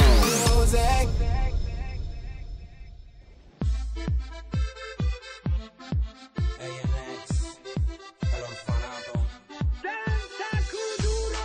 music. ANX, el orfanato. Danza Kuduro.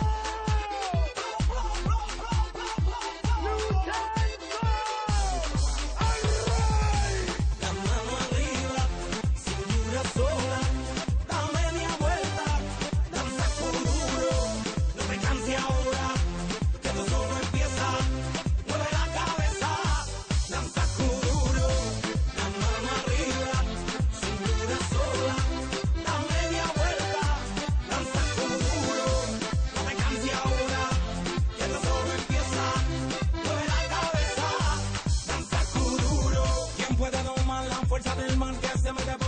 La mano arriba, cintura sola, da media vuelta, danza Kuduro. No me canse ahora, que esto solo empieza. Mueve la cabeza, danza Kuduro. La mano arriba, cintura sola, da media vuelta, danza Kuduro. No me canse ahora, que esto solo empieza. Mueve la cabeza, danza Kuduro. ¿Quién puede domar la fuerza del mal que se mete por